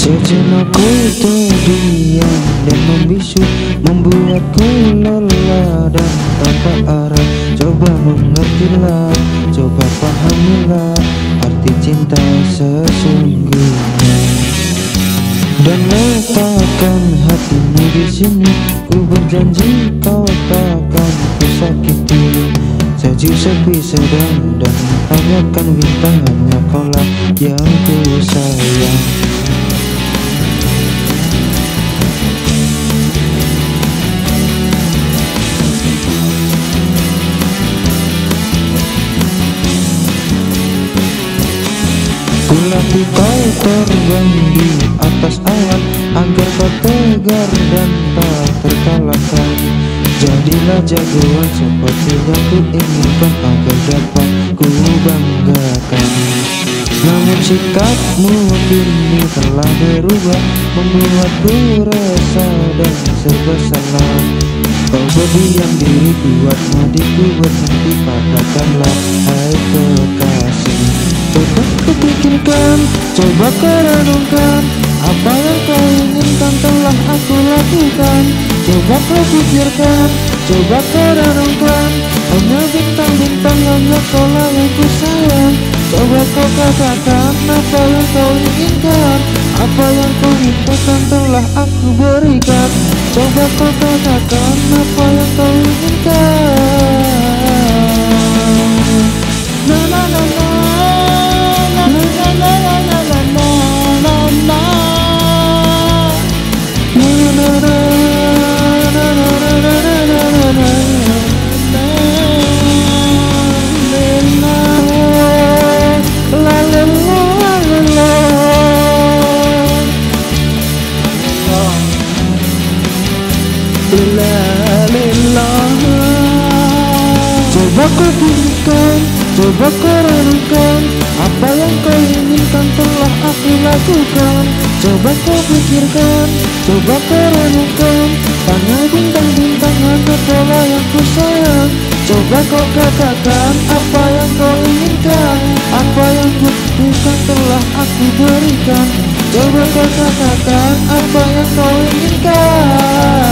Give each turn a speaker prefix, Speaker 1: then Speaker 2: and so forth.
Speaker 1: Sejenak ku terdiam dan membisu, membuatku lelah dan tanpa arah. Coba mengertilah, coba pahamilah arti cinta sesungguhnya. Dan letakkan hatimu di sini, ku berjanji kau takkan ku sakiti. Salju sepi sedang dan tanyakan bintang, hanya kaulah yang ku sayang. Kulatih kau terbang di atas awan, agar kau tegar dan tak terkalahkan. Jadilah jagoan seperti yang ku inginkan, agar dapat ku banggakan. Namun sikapmu kini telah berubah, membuatku resah dan serba salah. Kau berdiam diri, buat hatiku berhenti, katakanlah hai kekasih. Coba kau pikirkan, coba kau renungkan, apa yang kau inginkan telah aku lakukan. Coba kau pikirkan, coba kau renungkan, hanya bintang-bintang, hanya kaulah yang ku sayang. Coba kau katakan apa yang kau inginkan, apa yang kau mintakan telah aku berikan. Coba kau katakan apa yang kau inginkan. Na na na na. Coba kau pikirkan, coba kau renungkan, apa yang kau inginkan telah aku lakukan. Coba kau pikirkan, coba kau renungkan, hanya bintang-bintang, hanya kaulah yang ku sayang. Coba kau katakan apa yang kau inginkan, apa yang ku butuhkan telah aku berikan. Coba kau katakan apa yang kau inginkan.